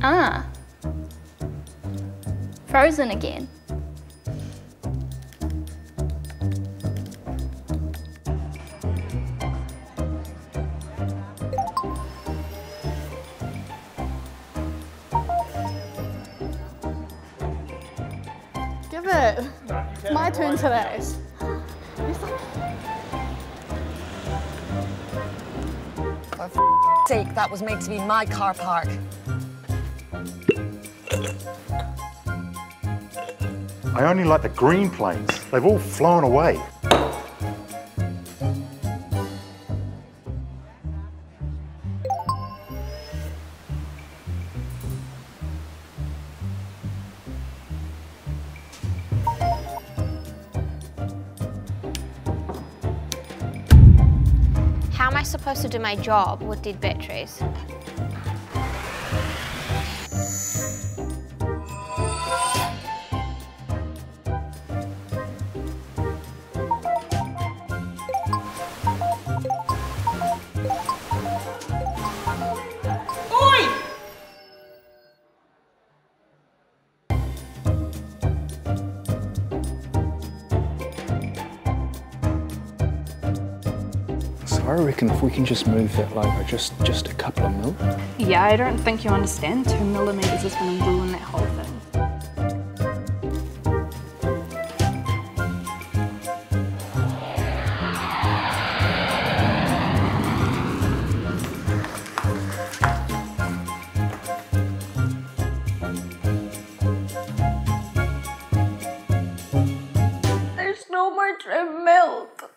Ah. Frozen again. Give it. It's my turn today. For f***'s sake, that was meant to be my car park. I only like the green planes. They've all flown away. How am I supposed to do my job with dead batteries? So I reckon if we can just move that logo just a couple of mil. Yeah, I don't think you understand. 2 millimeters is going to ruin that whole thing. There's no more trim melt.